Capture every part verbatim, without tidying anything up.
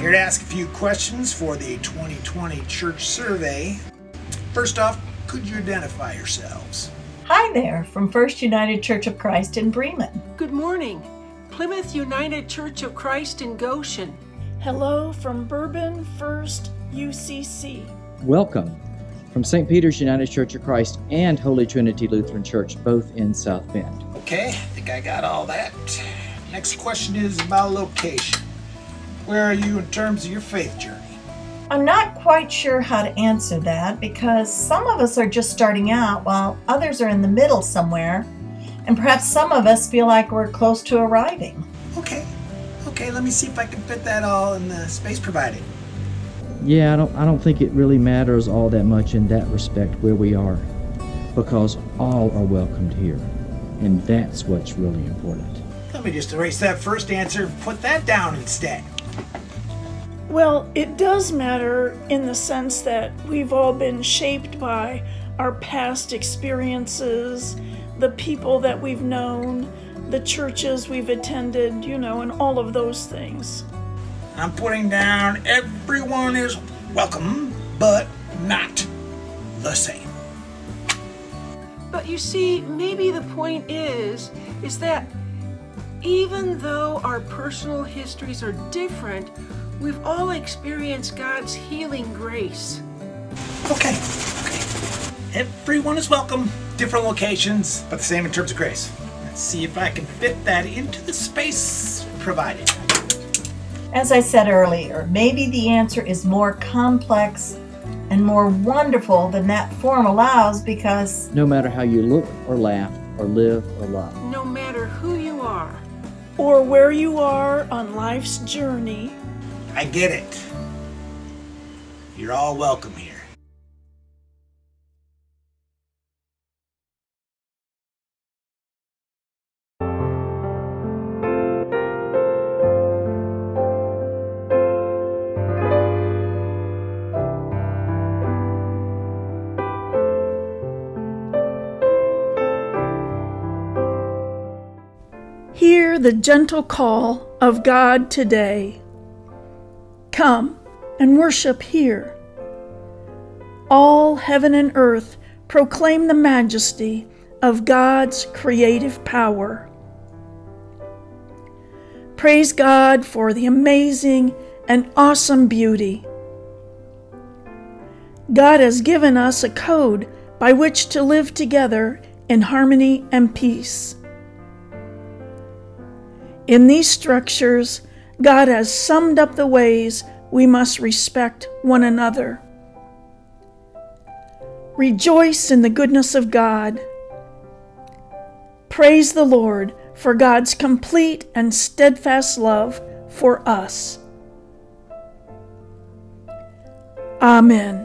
Here to ask a few questions for the twenty twenty church survey. First off, could you identify yourselves? Hi there, from First United Church of Christ in Bremen. Good morning, Plymouth United Church of Christ in Goshen. Hello from Bourbon First U C C. Welcome from Saint Peter's United Church of Christ and Holy Trinity Lutheran Church, both in South Bend. Okay, I think I got all that. Next question is about location. Where are you in terms of your faith journey? I'm not quite sure how to answer that because some of us are just starting out while others are in the middle somewhere, and perhaps some of us feel like we're close to arriving. Okay, okay, let me see if I can fit that all in the space provided. Yeah, I don't I don't think it really matters all that much in that respect where we are, because all are welcomed here, and that's what's really important. Let me just erase that first answer and put that down instead. Well, it does matter in the sense that we've all been shaped by our past experiences, the people that we've known, the churches we've attended, you know, and all of those things. I'm putting down everyone is welcome, but not the same. But you see, maybe the point is, is that even though our personal histories are different, we've all experienced God's healing grace. Okay, okay. Everyone is welcome, different locations, but the same in terms of grace. Let's see if I can fit that into the space provided. As I said earlier, maybe the answer is more complex and more wonderful than that form allows because No matter how you look or laugh or live or love. No matter who you are. Or where you are on life's journey. I get it. You're all welcome here. Hear the gentle call of God today. Come and worship here. All heaven and earth proclaim the majesty of God's creative power. Praise God for the amazing and awesome beauty. God has given us a code by which to live together in harmony and peace. In these structures, God has summed up the ways we must respect one another. Rejoice in the goodness of God. Praise the Lord for God's complete and steadfast love for us. Amen.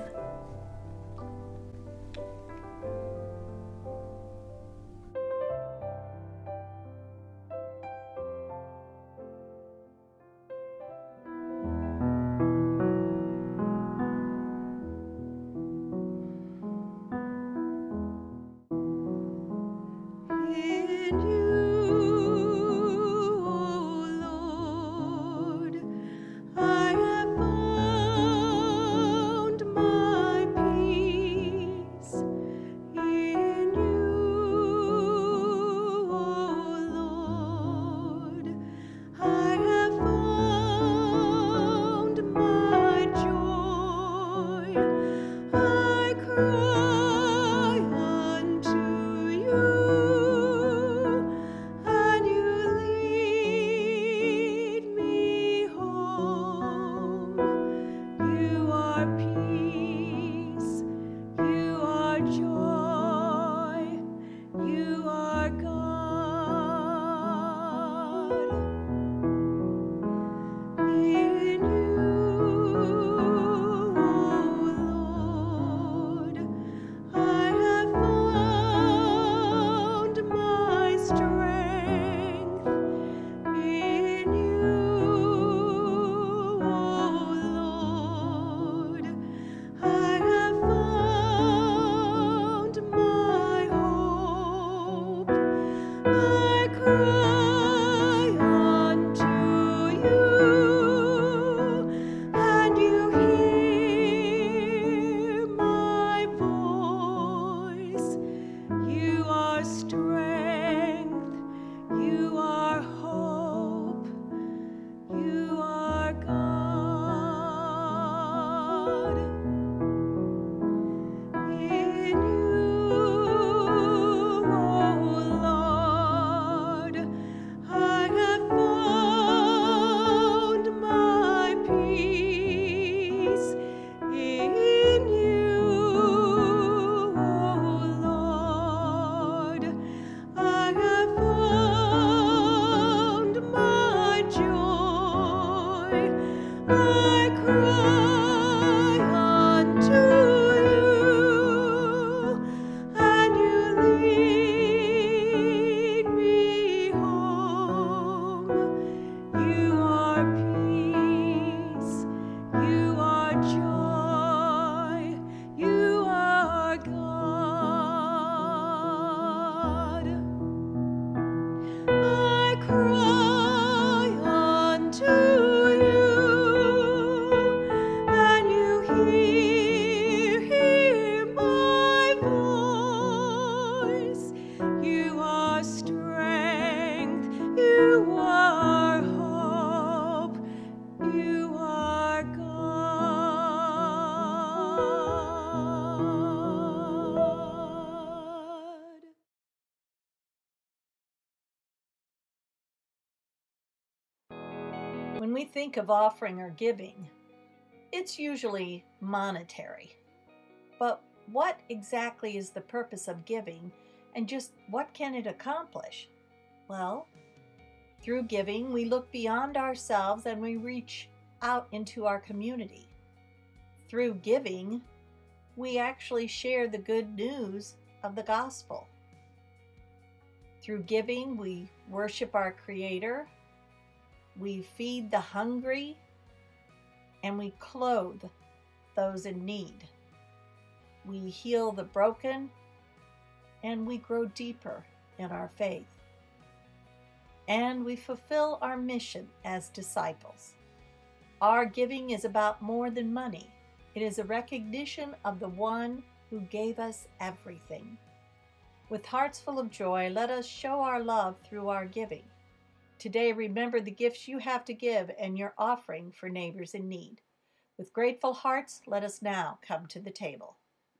we think of offering or giving, it's usually monetary. But what exactly is the purpose of giving, and just what can it accomplish? Well, through giving, we look beyond ourselves and we reach out into our community. Through giving, we actually share the good news of the gospel. Through giving, we worship our Creator, we feed the hungry, and we clothe those in need. We heal the broken, and we grow deeper in our faith. And we fulfill our mission as disciples. Our giving is about more than money. It is a recognition of the one who gave us everything. With hearts full of joy, let us show our love through our giving. Today, remember the gifts you have to give and your offering for neighbors in need. With grateful hearts, let us now come to the table.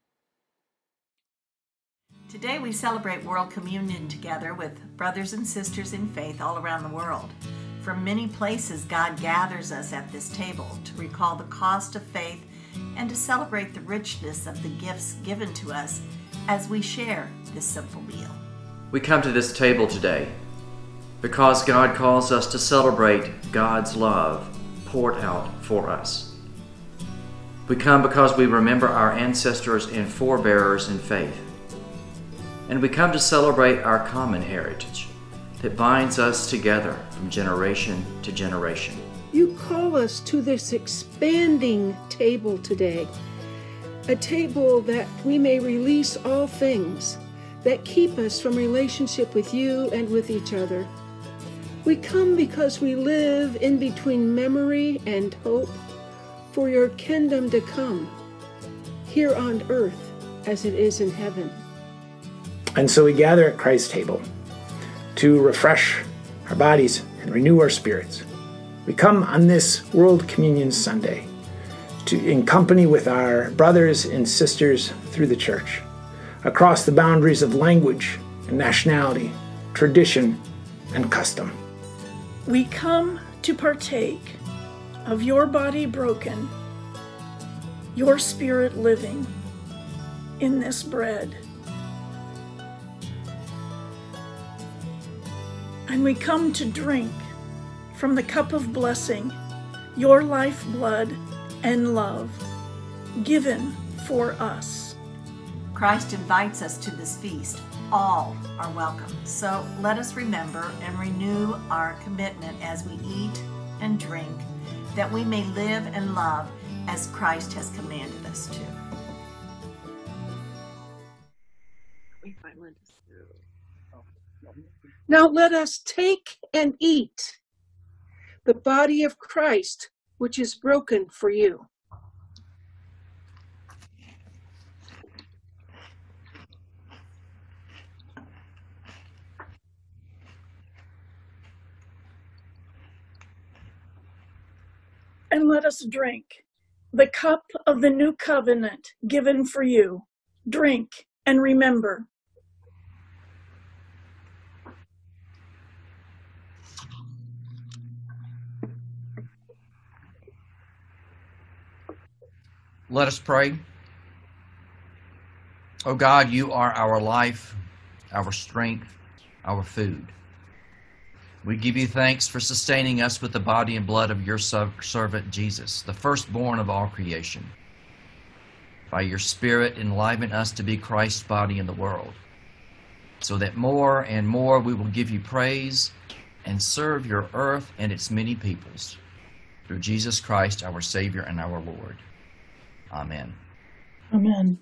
Today we celebrate World Communion together with brothers and sisters in faith all around the world. From many places, God gathers us at this table to recall the cost of faith and to celebrate the richness of the gifts given to us as we share this simple meal. We come to this table today because God calls us to celebrate God's love poured out for us. We come because we remember our ancestors and forebearers in faith. And we come to celebrate our common heritage that binds us together from generation to generation. You call us to this expanding table today, a table that we may release all things that keep us from relationship with you and with each other. We come because we live in between memory and hope for your kingdom to come, here on earth as it is in heaven. And so we gather at Christ's table to refresh our bodies and renew our spirits. We come on this World Communion Sunday to, in company with our brothers and sisters through the church, across the boundaries of language and nationality, tradition and custom. We come to partake of your body broken, your spirit living in this bread. And we come to drink from the cup of blessing, your lifeblood and love given for us. Christ invites us to this feast. All are welcome. So let us remember and renew our commitment as we eat and drink, that we may live and love as Christ has commanded us to. Now let us take and eat the body of Christ, which is broken for you. And let us drink the cup of the new covenant given for you. Drink and remember. Let us pray. Oh God, you are our life, our strength, our food. We give you thanks for sustaining us with the body and blood of your servant Jesus, the firstborn of all creation. By your Spirit, enliven us to be Christ's body in the world, so that more and more we will give you praise and serve your earth and its many peoples. Through Jesus Christ, our Savior and our Lord. Amen. Amen.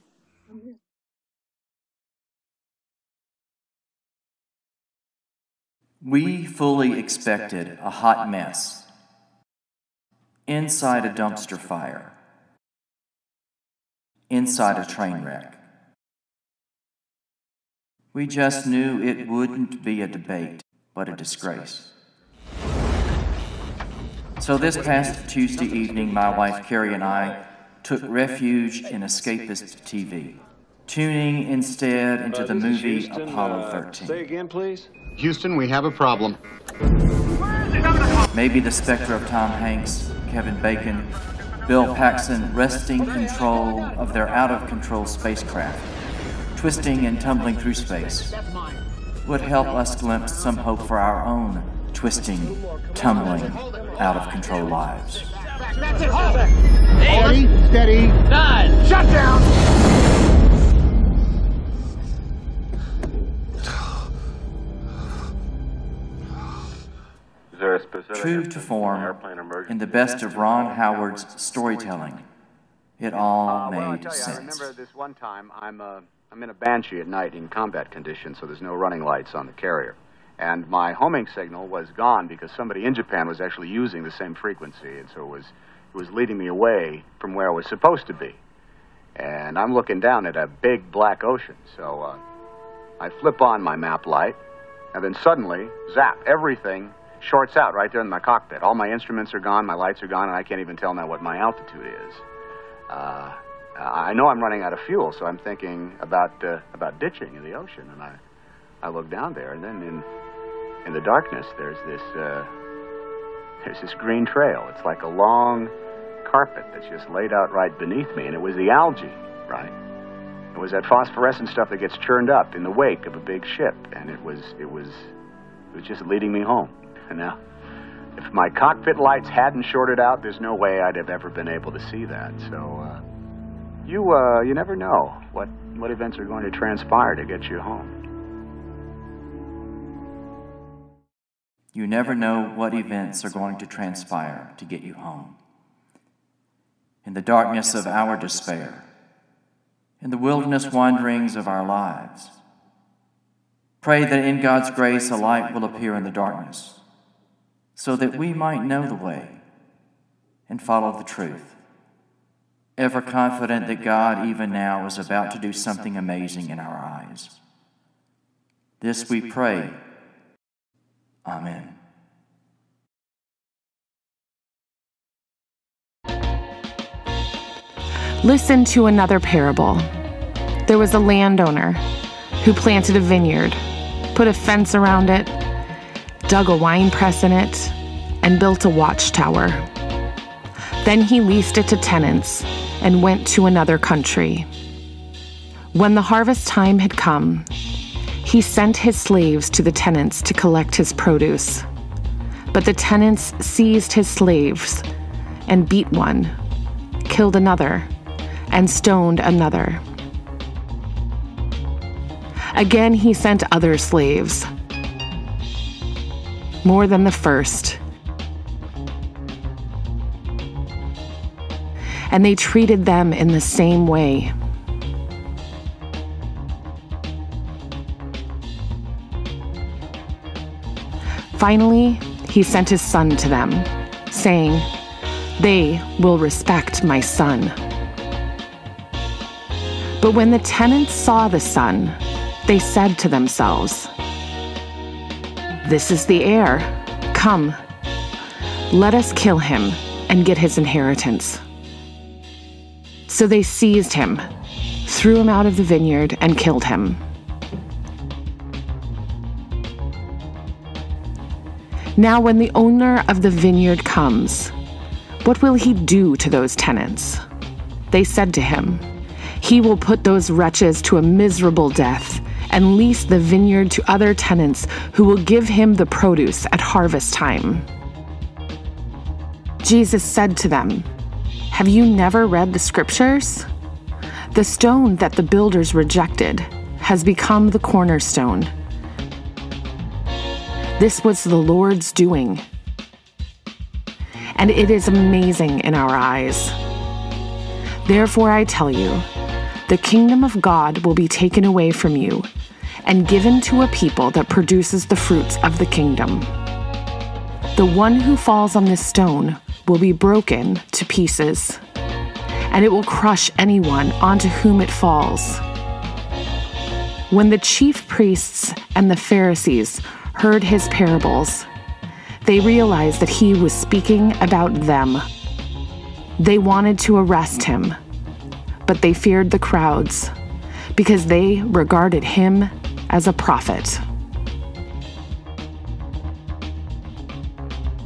We fully expected a hot mess inside a dumpster fire, inside a train wreck. We just knew it wouldn't be a debate, but a disgrace. So this past Tuesday evening, my wife Carrie and I took refuge in escapist T V, tuning instead into uh, the movie Houston, Apollo uh, thirteen. Say again, please. Houston, we have a problem. Where is it? Maybe the specter of Tom Hanks, Kevin Bacon, Bill Paxton wresting control of their out-of-control spacecraft, twisting and tumbling through space, would help us glimpse some hope for our own twisting, tumbling, out-of-control lives. Steady, steady, nine, shut down! Is there a specific True to form, in the best of Ron Howard's storytelling, it all uh, made well, sense. You, I remember this one time, I'm, uh, I'm in a Banshee at night in combat conditions, so there's no running lights on the carrier. And my homing signal was gone because somebody in Japan was actually using the same frequency, and so it was, it was leading me away from where I was supposed to be. And I'm looking down at a big black ocean, so uh, I flip on my map light, and then suddenly, zap, everything shorts out right there in my cockpit. All my instruments are gone, my lights are gone, and I can't even tell now what my altitude is. Uh, I know I'm running out of fuel, so I'm thinking about uh, about ditching in the ocean, and I, I look down there, and then in in the darkness, there's this uh, there's this green trail. It's like a long carpet that's just laid out right beneath me, and it was the algae, right? It was that phosphorescent stuff that gets churned up in the wake of a big ship, and it was it was it was just leading me home. And now, if my cockpit lights hadn't shorted out, there's no way I'd have ever been able to see that. So, uh, you, uh, you never know what, what events are going to transpire to get you home. You never know what events are going to transpire to get you home. In the darkness of our despair, in the wilderness wanderings of our lives, pray that in God's grace a light will appear in the darkness, so that we might know the way and follow the truth, ever confident that God even now is about to do something amazing in our eyes. This we pray. Amen. Listen to another parable. There was a landowner who planted a vineyard, put a fence around it, dug a wine press in it, and built a watchtower. Then he leased it to tenants and went to another country. When the harvest time had come, he sent his slaves to the tenants to collect his produce. But the tenants seized his slaves and beat one, killed another, and stoned another. Again he sent other slaves, more than the first. And they treated them in the same way. Finally, he sent his son to them, saying, "They will respect my son." But when the tenants saw the son, they said to themselves, "This is the heir. Come, let us kill him and get his inheritance." So they seized him, threw him out of the vineyard, and killed him. Now when the owner of the vineyard comes, what will he do to those tenants? They said to him, "He will put those wretches to a miserable death and lease the vineyard to other tenants who will give him the produce at harvest time." Jesus said to them, "Have you never read the scriptures? The stone that the builders rejected has become the cornerstone. This was the Lord's doing, and it is amazing in our eyes. Therefore I tell you, the kingdom of God will be taken away from you and given to a people that produces the fruits of the kingdom. The one who falls on this stone will be broken to pieces, and it will crush anyone onto whom it falls." When the chief priests and the Pharisees heard his parables, they realized that he was speaking about them. They wanted to arrest him, but they feared the crowds because they regarded him as a prophet.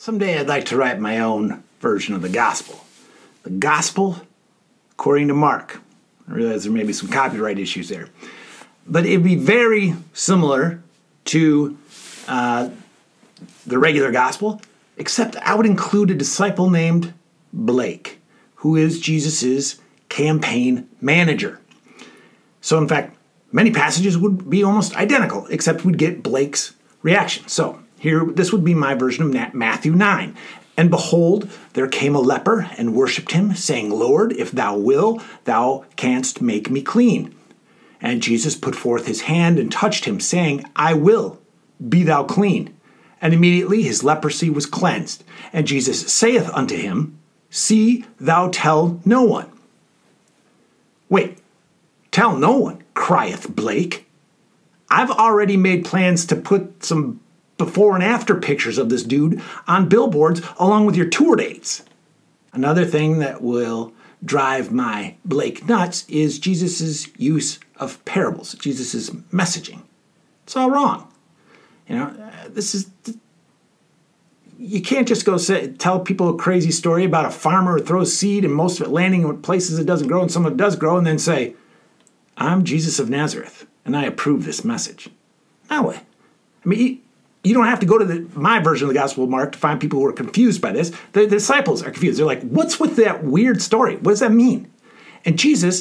Someday I'd like to write my own version of the gospel. The gospel according to Mark. I realize there may be some copyright issues there. But it'd be very similar to uh, the regular gospel, except I would include a disciple named Blake, who is Jesus's campaign manager. So in fact, many passages would be almost identical, except we'd get Blake's reaction. So here, this would be my version of Matthew nine. And behold, there came a leper and worshipped him, saying, Lord, if thou will, thou canst make me clean. And Jesus put forth his hand and touched him, saying, I will, be thou clean. And immediately his leprosy was cleansed. And Jesus saith unto him, See thou tell no one. Wait, tell no one, crieth Blake. I've already made plans to put some before and after pictures of this dude on billboards along with your tour dates. Another thing that will drive my Blake nuts is Jesus' use of parables, Jesus' messaging. It's all wrong. You know, uh, this is, you can't just go say, tell people a crazy story about a farmer who throws seed and most of it landing in places it doesn't grow and some of it does grow, and then say, I'm Jesus of Nazareth and I approve this message. No way. I mean, you, you don't have to go to the, my version of the Gospel of Mark to find people who are confused by this. The, the disciples are confused. They're like, what's with that weird story? What does that mean? And Jesus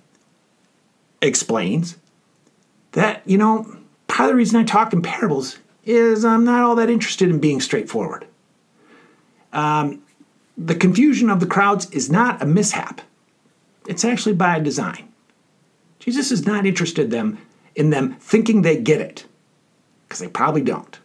explains that, you know, part of the reason I talk in parables is I'm not all that interested in being straightforward. Um, the confusion of the crowds is not a mishap. It's actually by design. Jesus is not interested in them, in them thinking they get it, because they probably don't.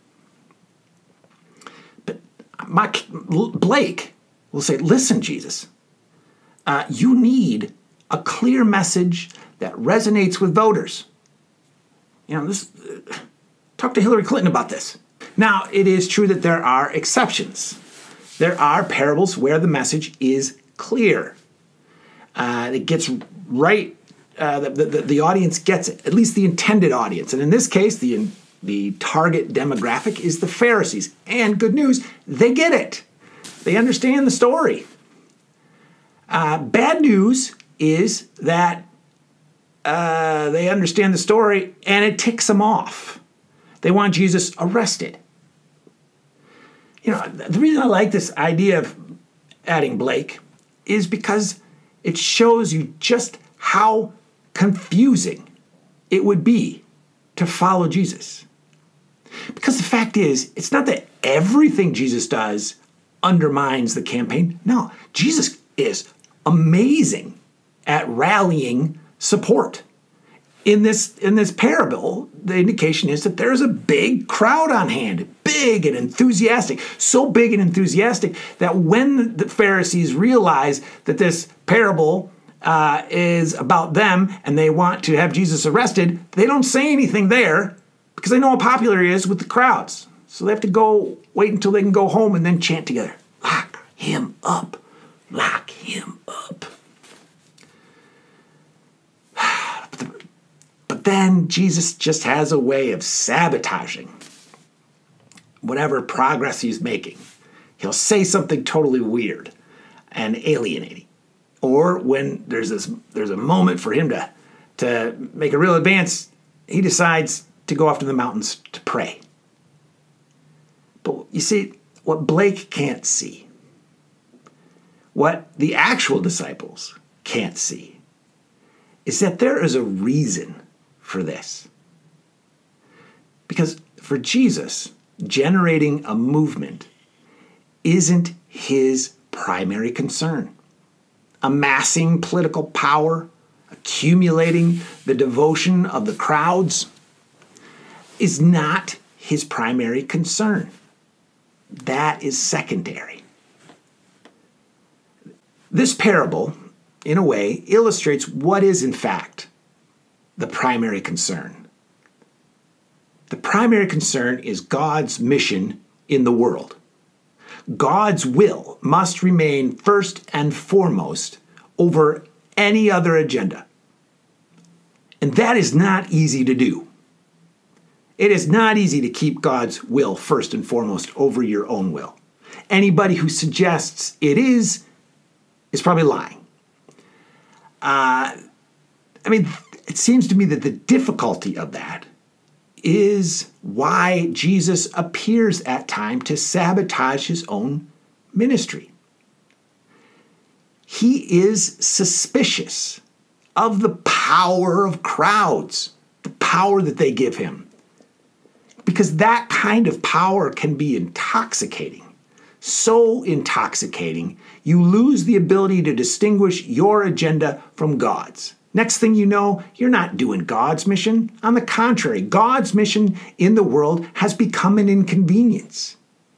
But my, Blake will say, listen, Jesus, uh, you need a clear message that resonates with voters. You know, this. Uh, talk to Hillary Clinton about this. Now, it is true that there are exceptions. There are parables where the message is clear. Uh, it gets right, uh, the, the, the audience gets it, at least the intended audience. And in this case, the, the target demographic is the Pharisees. And good news, they get it. They understand the story. Uh, bad news is that uh, they understand the story and it ticks them off. They want Jesus arrested. You know, the reason I like this idea of adding Blake is because it shows you just how confusing it would be to follow Jesus. Because the fact is, it's not that everything Jesus does undermines the campaign. No, Jesus is amazing at rallying support. In this, in this parable, the indication is that there's a big crowd on hand, big and enthusiastic, so big and enthusiastic that when the Pharisees realize that this parable uh, is about them and they want to have Jesus arrested, they don't say anything there because they know how popular he is with the crowds. So they have to go wait until they can go home and then chant together, lock him up, lock him up. But then Jesus just has a way of sabotaging whatever progress he's making. He'll say something totally weird and alienating. Or when there's this, there's a moment for him to, to make a real advance, he decides to go off to the mountains to pray. But you see, what Blake can't see, what the actual disciples can't see, is that there is a reason for this. Because for Jesus, generating a movement isn't his primary concern. Amassing political power, accumulating the devotion of the crowds is not his primary concern. That is secondary. This parable, in a way, illustrates what is, in fact, the primary concern. The primary concern is God's mission in the world. God's will must remain first and foremost over any other agenda. And that is not easy to do. It is not easy to keep God's will first and foremost over your own will. anybody who suggests it is, is probably lying. Uh, I mean, it seems to me that the difficulty of that is why Jesus appears at times to sabotage his own ministry. He is suspicious of the power of crowds, the power that they give him. Because that kind of power can be intoxicating. So intoxicating, you lose the ability to distinguish your agenda from God's. Next thing you know, you're not doing God's mission. On the contrary, God's mission in the world has become an inconvenience.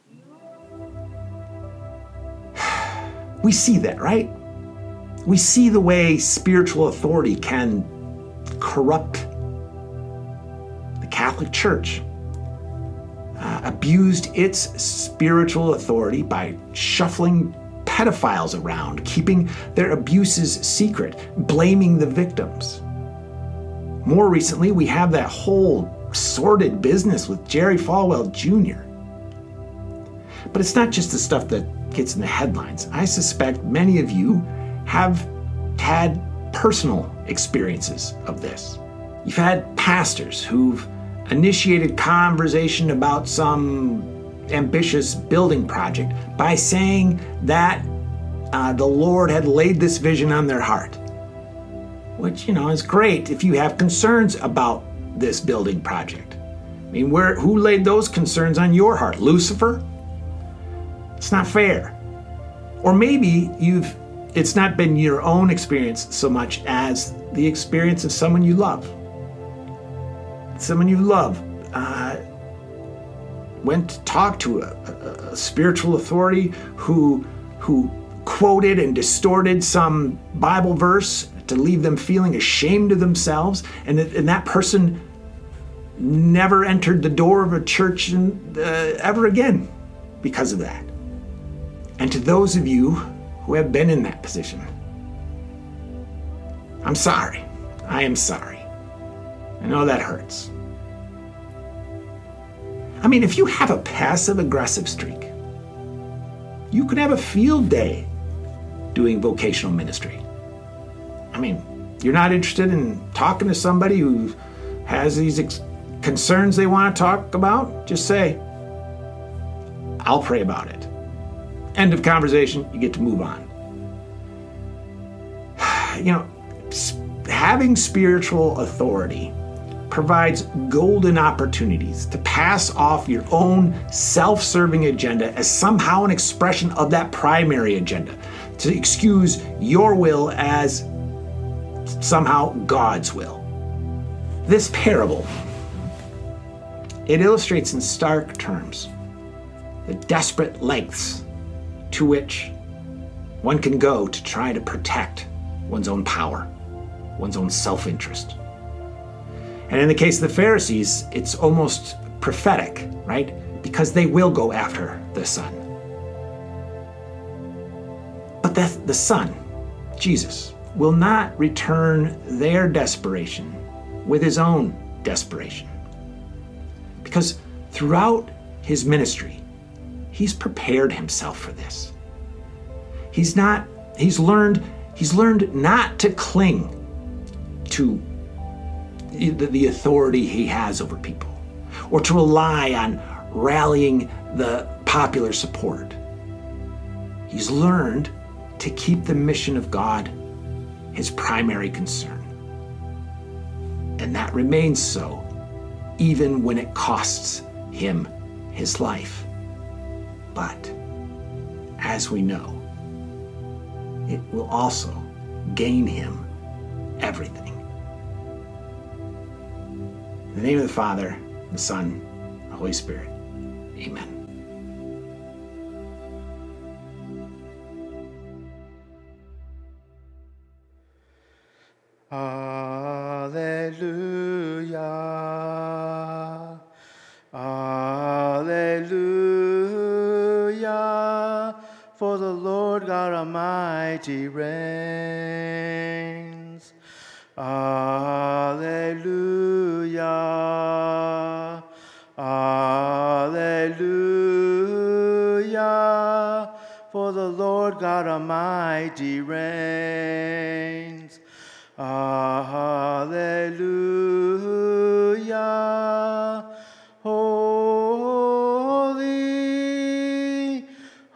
We see that, right? We see the way spiritual authority can corrupt the Catholic Church. Uh, abused its spiritual authority by shuffling pedophiles around, keeping their abuses secret, blaming the victims. More recently, we have that whole sordid business with Jerry Falwell Junior But it's not just the stuff that gets in the headlines. I suspect many of you have had personal experiences of this. You've had pastors who've initiated conversation about some ambitious building project by saying that uh, the Lord had laid this vision on their heart, which, you know, is great if you have concerns about this building project. I mean, where, who laid those concerns on your heart? Lucifer? It's not fair. Or maybe you've, it's not been your own experience so much as the experience of someone you love. Someone you love uh, went to talk to a, a, a spiritual authority who, who quoted and distorted some Bible verse to leave them feeling ashamed of themselves, and that, and that person never entered the door of a church in, uh, ever again because of that. And to those of you who have been in that position, I'm sorry. I am sorry. I know that hurts. I mean, if you have a passive-aggressive streak, you could have a field day doing vocational ministry. I mean, you're not interested in talking to somebody who has these ex- concerns they want to talk about? Just say, I'll pray about it. End of conversation, you get to move on. You know, having spiritual authority provides golden opportunities to pass off your own self-serving agenda as somehow an expression of that primary agenda, to excuse your will as somehow God's will. This parable, it illustrates in stark terms the desperate lengths to which one can go to try to protect one's own power, one's own self-interest. And in the case of the Pharisees, it's almost prophetic, right? Because they will go after the Son. But the, the Son, Jesus, will not return their desperation with his own desperation. Because throughout his ministry, he's prepared himself for this. He's not, he's learned, he's learned not to cling to the, the authority he has over people, or to rely on rallying the popular support. He's learned to keep the mission of God his primary concern. And that remains so even when it costs him his life. But as we know, it will also gain him everything. In the name of the Father, the Son, the Holy Spirit. Amen. Alleluia. Alleluia. For the Lord God Almighty reigns. Alleluia. Alleluia. for the Lord God Almighty reigns. Alleluia. Holy,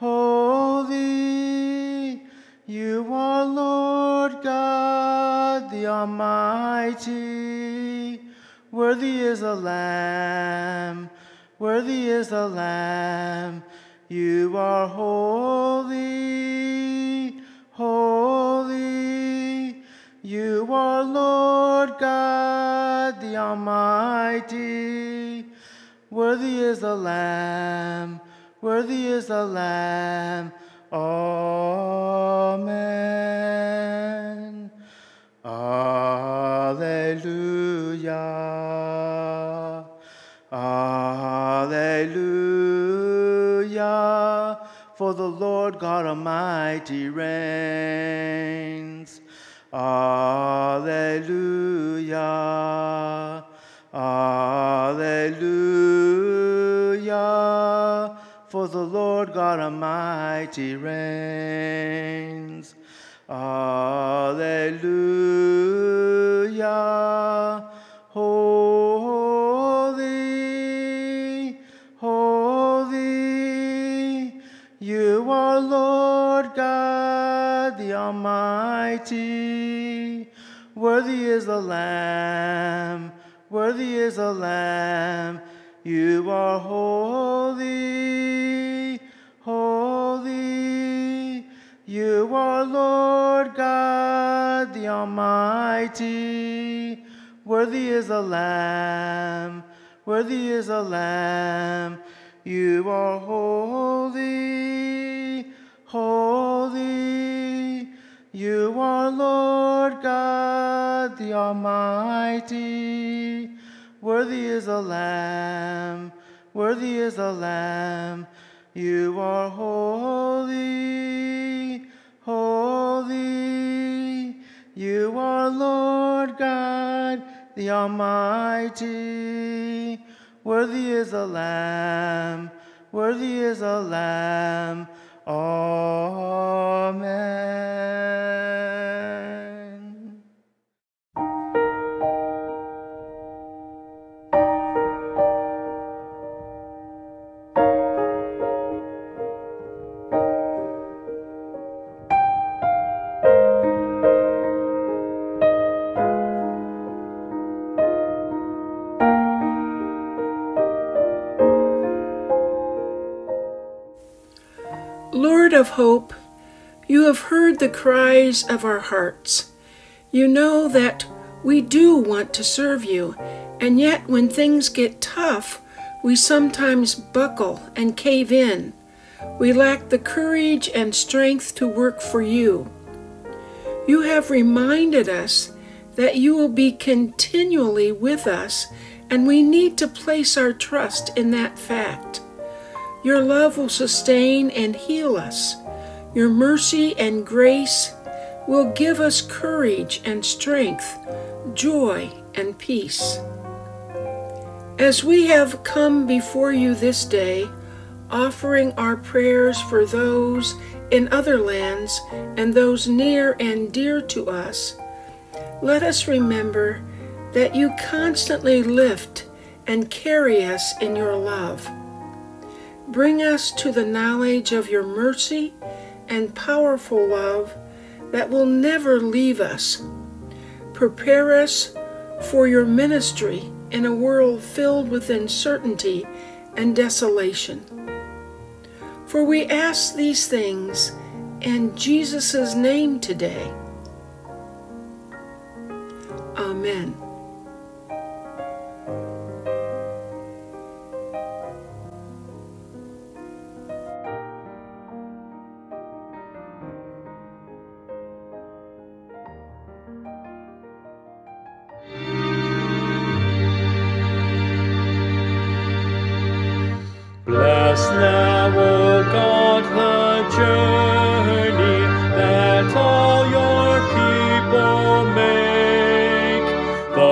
holy, you are Lord God the Almighty. Worthy is the Lamb, worthy is the Lamb. You are holy, holy. You are Lord God the Almighty. Worthy is the Lamb, worthy is the Lamb. Amen. Alleluia. Alleluia. For the Lord God Almighty reigns. Alleluia. Alleluia. For the Lord God Almighty reigns. Alleluia. Holy, holy, you are Lord God the Almighty. Worthy is the Lamb, worthy is the Lamb. You are holy, holy. You are Lord God the Almighty. Worthy is the Lamb, worthy is the Lamb. You are holy, holy. You are Lord God the Almighty. Worthy is the Lamb, worthy is the Lamb. You are holy, holy. You are Lord God the Almighty. Worthy is the Lamb, worthy is the Lamb. Amen. Lord of hope, you have heard the cries of our hearts. You know that we do want to serve you, and yet when things get tough, we sometimes buckle and cave in. We lack the courage and strength to work for you. You have reminded us that you will be continually with us, and we need to place our trust in that fact. Your love will sustain and heal us. Your mercy and grace will give us courage and strength, joy and peace. As we have come before you this day, offering our prayers for those in other lands and those near and dear to us, let us remember that you constantly lift and carry us in your love. Bring us to the knowledge of your mercy and powerful love that will never leave us. Prepare us for your ministry in a world filled with uncertainty and desolation. For we ask these things in Jesus' name today. Amen. Bless now, O God, the journey that all your people make, the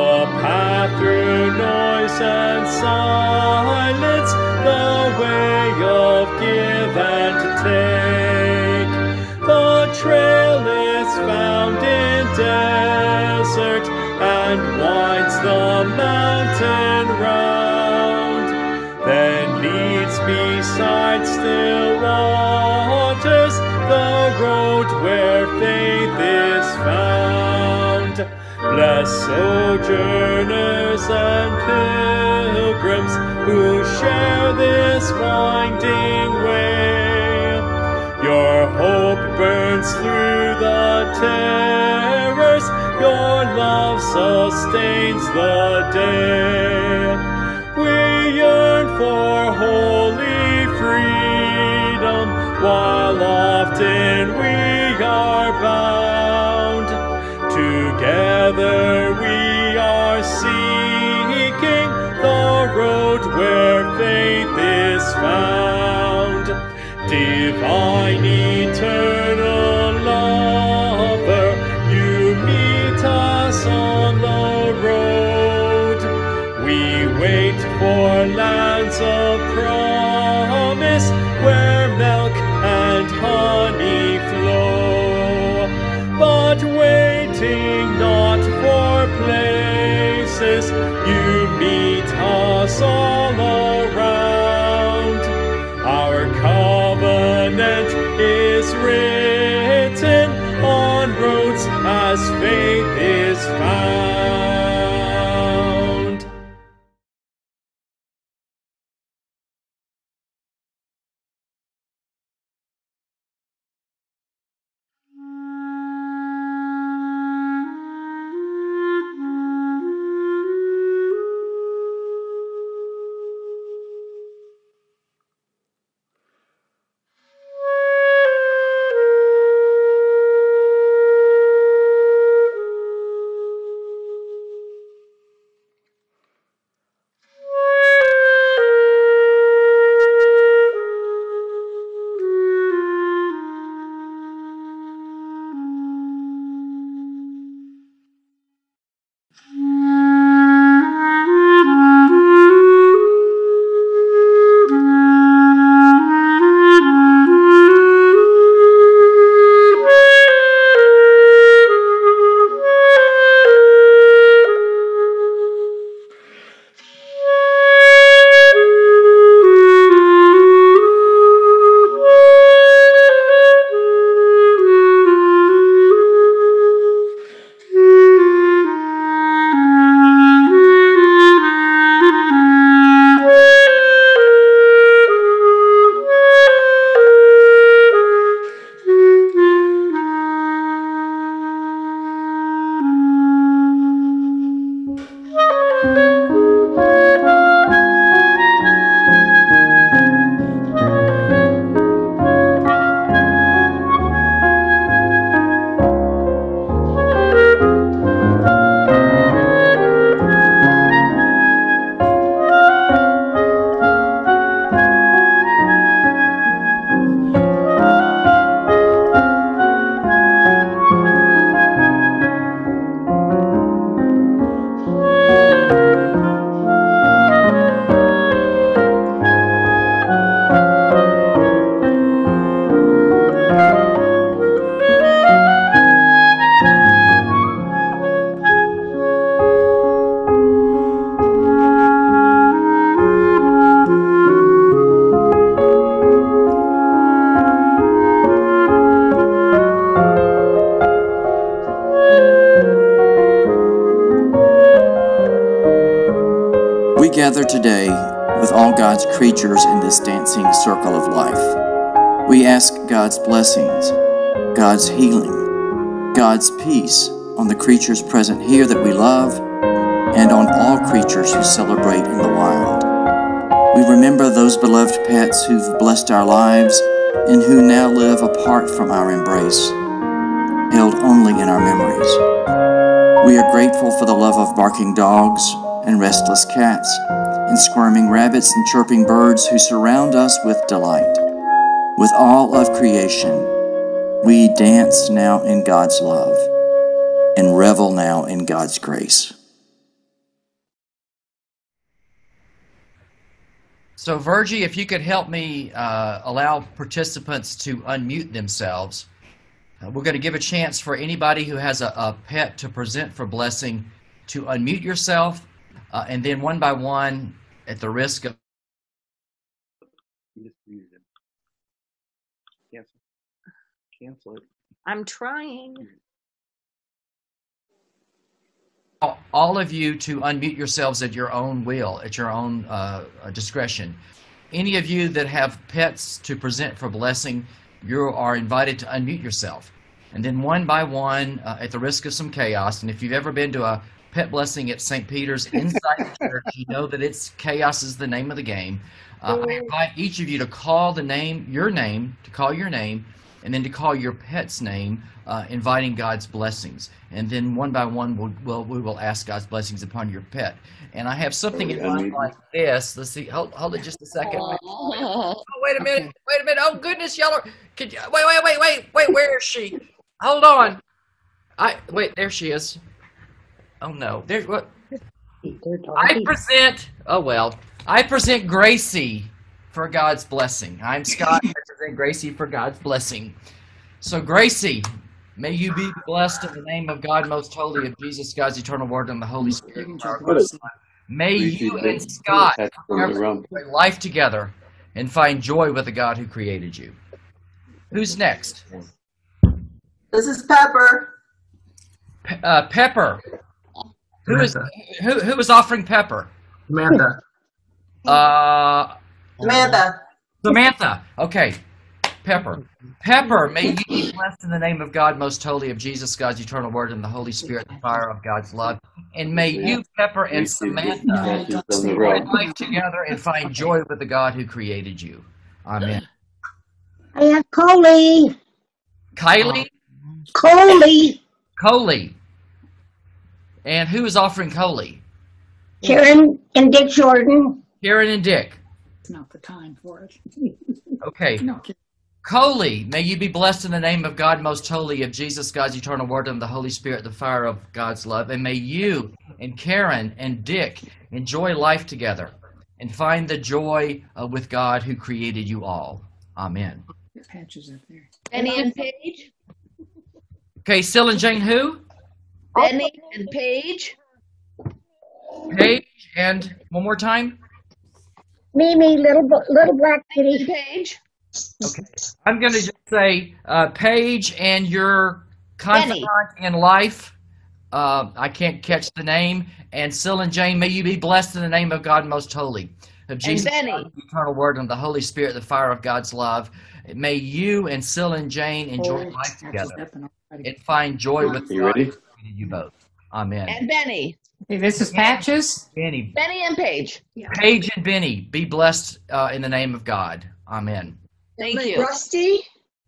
the mountain round, then leads beside still waters the road where faith is found. Bless sojourners and pilgrims who share this winding way. Your hope burns through the terrors, your love sustains the day. We yearn for holy freedom, while often we are bound. Together we are seeking the road where faith is found. Divine eternal lover, you meet us on the road. We wait for lands of promise where milk and honey flow, but waiting not for places, you meet us all around. Our covenant is written on roads as faith is found. Gather today with all God's creatures in this dancing circle of life. We ask God's blessings, God's healing, God's peace on the creatures present here that we love, and on all creatures who celebrate in the wild. We remember those beloved pets who've blessed our lives and who now live apart from our embrace, held only in our memories. We are grateful for the love of barking dogs and restless cats, and squirming rabbits and chirping birds who surround us with delight. With all of creation, we dance now in God's love and revel now in God's grace. So, Virgie, if you could help me uh, allow participants to unmute themselves. Uh, we're going to give a chance for anybody who has a, a pet to present for blessing to unmute yourself Uh, and then one by one, at the risk of Cancel. Cancel it. I'm trying. all of you to unmute yourselves at your own will, at your own uh, discretion. Any of you that have pets to present for blessing, you are invited to unmute yourself. And then one by one, uh, at the risk of some chaos, and if you've ever been to a pet blessing at Saint Peter's inside the church, you know that it's chaos is the name of the game. Uh, I invite each of you to call the name, your name, to call your name, and then to call your pet's name, uh, inviting God's blessings. And then one by one, we'll, we'll, we will ask God's blessings upon your pet. And I have something in mind like this. Let's see. Hold, hold it just a second. Wait, oh, wait a minute. Wait a minute. Oh, goodness, y'all are... Could you, wait, wait, wait, wait, wait. Where is she? Hold on. I Wait, there she is. Oh, no. There's what? I present... Oh, well. I present Gracie for God's blessing. I'm Scott. I present Gracie for God's blessing. So, Gracie, may you be blessed in the name of God, most holy, of Jesus, God's eternal word, and the Holy Spirit. May you and Scott enjoy life together and find joy with the God who created you. Who's next? This is Pepper. Pe uh, Pepper. Who is who? Who is offering Pepper? Samantha. Uh, Samantha. Samantha. Okay. Pepper. Pepper, may you be blessed in the name of God, most holy, of Jesus, God's eternal word, and the Holy Spirit, the fire of God's love. And may you, Pepper and Samantha, enjoy life together and find joy with the God who created you. Amen. I have Coley. Kylie? Coley. Coley. And who is offering Coley? Karen and Dick Jordan. Karen and Dick. It's not the time for it. Okay. No. Coley, may you be blessed in the name of God, most holy, of Jesus, God's eternal word, and the Holy Spirit, the fire of God's love. And may you and Karen and Dick enjoy life together and find the joy uh, with God who created you all. Amen. Patches up there. Benny and Paige. Okay, Syl and Jane who? Benny and Paige. Paige and one more time? Mimi, little little black kitty. Paige. Okay, I'm going to just say uh, Paige and your confidant in life. Uh, I can't catch the name. And Syl and Jane, may you be blessed in the name of God most holy, of Jesus, God's eternal word, and the Holy Spirit, the fire of God's love. May you and Syl and Jane enjoy oh, life together and find joy with you God ready? You both. Amen. And Benny. Hey, this is Patches. Benny. Benny and Paige. Yeah. Paige and Benny, be blessed uh, in the name of God. Amen. Thank you. Rusty.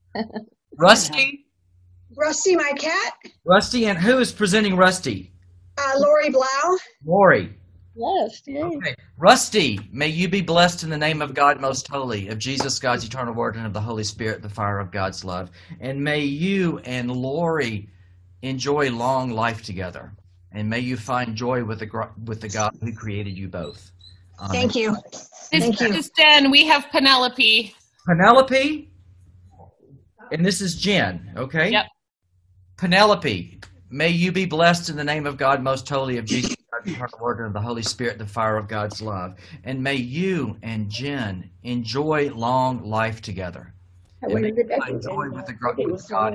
Rusty? Rusty, my cat. Rusty, and who is presenting Rusty? Uh, Lori Blau. Lori. Yes. Okay. Rusty, may you be blessed in the name of God most holy, of Jesus, God's eternal word, and of the Holy Spirit, the fire of God's love. And may you and Lori enjoy long life together. And may you find joy with the, with the God who created you both. Amen. Thank you. This Thank you. is Jen. We have Penelope. Penelope? And this is Jen, okay? Yep. Penelope, may you be blessed in the name of God most holy, of Jesus, God's eternal word, and of the Holy Spirit, the fire of God's love. And may you and Jen enjoy long life together. And may you find joy with the with God.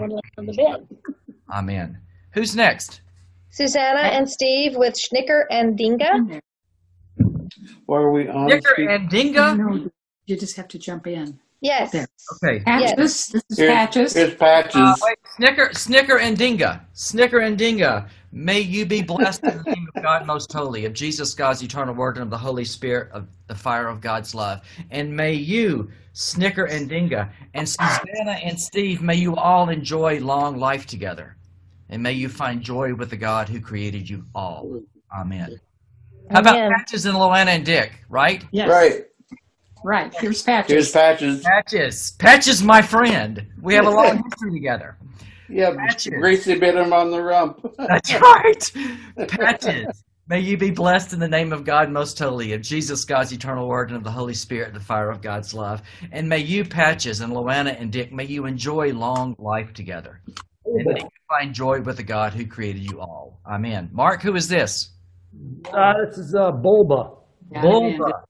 Amen. Who's next? Susanna and Steve with Schnicker and Dinga. Why are we on? Schnicker and Dinga? No, you just have to jump in. Yes. There. Okay. Patches. Yes. This is Here's, Patches. here's Patches. Uh, wait, Snicker, Snicker and Dinga. Snicker and Dinga. May you be blessed in the name of God most holy, of Jesus, God's eternal word, and of the Holy Spirit, of the fire of God's love. And may you, Snicker and Dinga, and Susanna and Steve, may you all enjoy long life together. And may you find joy with the God who created you all. Amen. How about Amen. Patches and Loanna and Dick, right? Yes. Right. Right. Here's Patches. Here's Patches. Patches. Patches, my friend. We have a long history together. Yeah, Patches. Gracie bit him on the rump. That's right. Patches. May you be blessed in the name of God most holy, of Jesus, God's eternal word, and of the Holy Spirit, the fire of God's love. And may you, Patches, and Loanna and Dick, may you enjoy long life together. And may you find joy with the God who created you all. Amen. Mark, who is this? Uh, this is uh, Bulba. Bulba.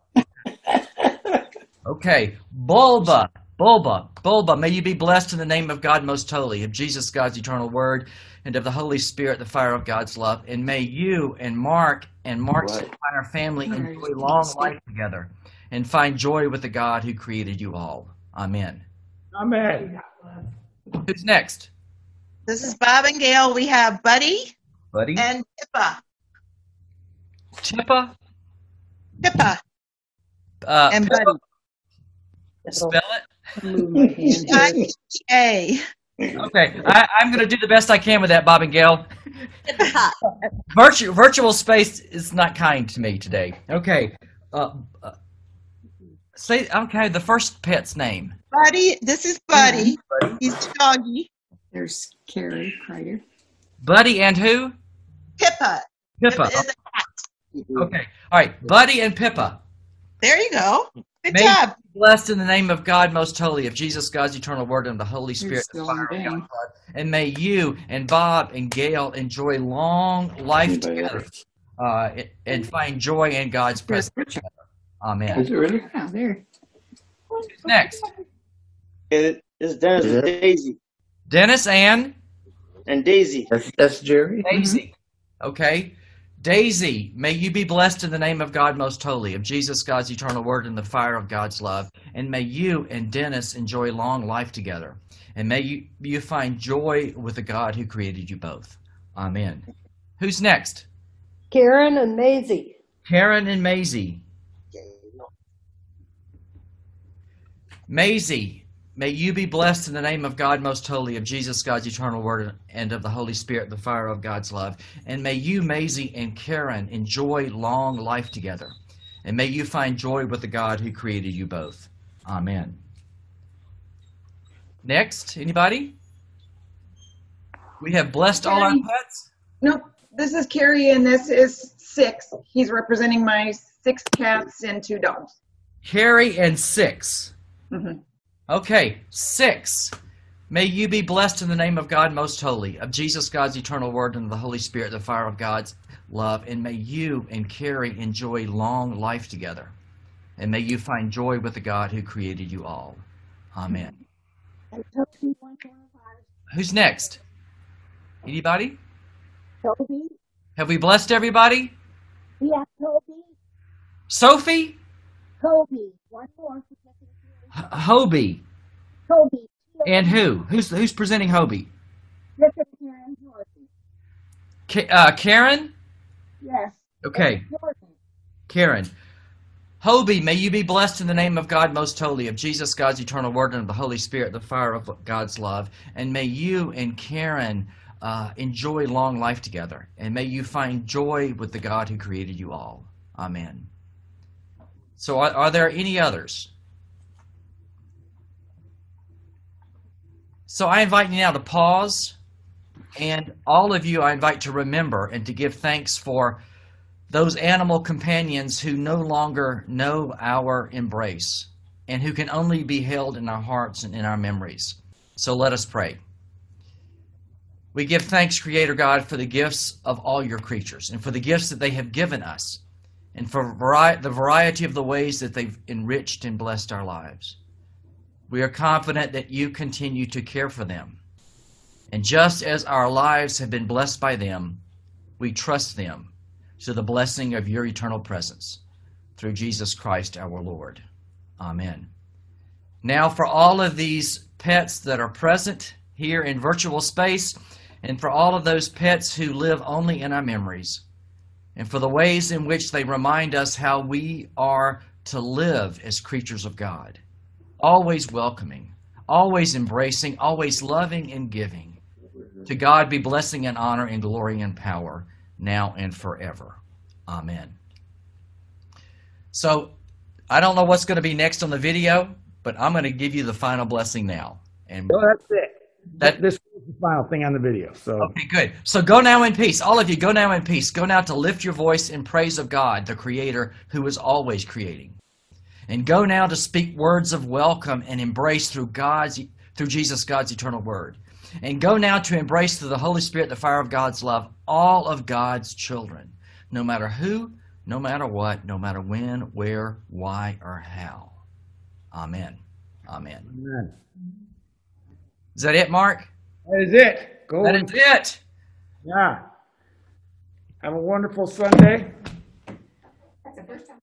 Okay, Bulba, Bulba, Bulba. May you be blessed in the name of God most holy, of Jesus, God's eternal word, and of the Holy Spirit, the fire of God's love. And may you and Mark and Mark's Right. entire family enjoy long life together and find joy with the God who created you all. Amen. Amen. Who's next? This is Bob and Gail. We have Buddy Buddy? and Pippa. Tippa? Pippa. Uh, And Pippa? Buddy. Spell it? I A. Okay, I, I'm going to do the best I can with that, Bob and Gail. Virtu- virtual space is not kind to me today. Okay. Uh, uh, say, okay, the first pet's name. Buddy. This is Buddy. Buddy. He's doggy. There's Carrie Kreider. Buddy and who? Pippa. Pippa. is a cat. Okay. All right. Buddy and Pippa. There you go. Good May job. you be blessed in the name of God most holy, of Jesus, God's eternal word, and the Holy Spirit, the Still fire of in God's blood. And may you and Bob and Gail enjoy long life together uh, and find joy in God's presence together. Amen. Is it really? Oh, there. Who's next? It is Dennis and Daisy. Dennis and? And Daisy. That's, that's Jerry. Daisy. Okay. Daisy, may you be blessed in the name of God most holy, of Jesus, God's eternal word, and the fire of God's love. And may you and Dennis enjoy long life together. And may you, you find joy with the God who created you both. Amen. Who's next? Karen and Maisie. Karen and Maisie. Maisie, may you be blessed in the name of God most holy, of Jesus, God's eternal word, and of the Holy Spirit, the fire of God's love. And may you, Maisie and Karen, enjoy long life together. And may you find joy with the God who created you both. Amen. Next, anybody? We have blessed all our pets. Nope, this is Carrie, and this is six. He's representing my six cats and two dogs. Carrie and six. Mm-hmm. Okay, six. May you be blessed in the name of God most holy, of Jesus, God's eternal word, and of the Holy Spirit, the fire of God's love. And may you and Carrie enjoy long life together. And may you find joy with the God who created you all. Amen. Who's next? Anybody? Toby. Have we blessed everybody? Yeah, Toby. Sophie? Toby. One more. H- Hobie. Toby. And who? Who's who's presenting Hobie? Listen, Karen Jordan. Ka- uh, Karen? Yes. Okay. Jordan. Karen. Hobie, may you be blessed in the name of God most holy, of Jesus, God's eternal word, and of the Holy Spirit, the fire of God's love. And may you and Karen uh, enjoy long life together. And may you find joy with the God who created you all. Amen. So are, are there any others? So I invite you now to pause, and all of you I invite to remember and to give thanks for those animal companions who no longer know our embrace and who can only be held in our hearts and in our memories. So let us pray. We give thanks, Creator God, for the gifts of all your creatures and for the gifts that they have given us and for vari- the variety of the ways that they've enriched and blessed our lives. We are confident that you continue to care for them. And just as our lives have been blessed by them, we trust them to the blessing of your eternal presence through Jesus Christ our Lord. Amen. Now for all of these pets that are present here in virtual space, and for all of those pets who live only in our memories, and for the ways in which they remind us how we are to live as creatures of God, always welcoming, always embracing, always loving and giving. To God be blessing and honor and glory and power, now and forever. Amen. So, I don't know what's going to be next on the video, but I'm going to give you the final blessing now. And well, that's it. That, this is the final thing on the video. So okay, good. So go now in peace. All of you, go now in peace. Go now to lift your voice in praise of God, the Creator, who is always creating. And go now to speak words of welcome and embrace through God's, through Jesus, God's eternal word. And go now to embrace through the Holy Spirit, the fire of God's love, all of God's children. no matter who, no matter what, no matter when, where, why, or how. Amen. Amen. Amen. Is that it, Mark? That is it. Go. That is it. Yeah. Have a wonderful Sunday. That's the first time.